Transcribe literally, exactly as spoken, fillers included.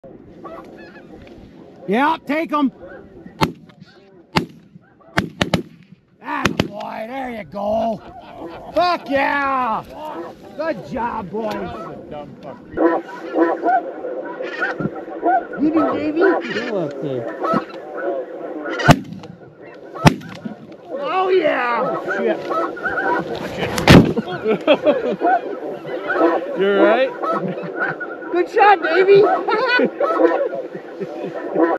Yeah, take him. Attaboy, there you go. Fuck yeah. Good job, boys. Dumb fuck. You do, Davey? Go up there. Oh, yeah. Oh, shit. You're right. Good shot, Davey.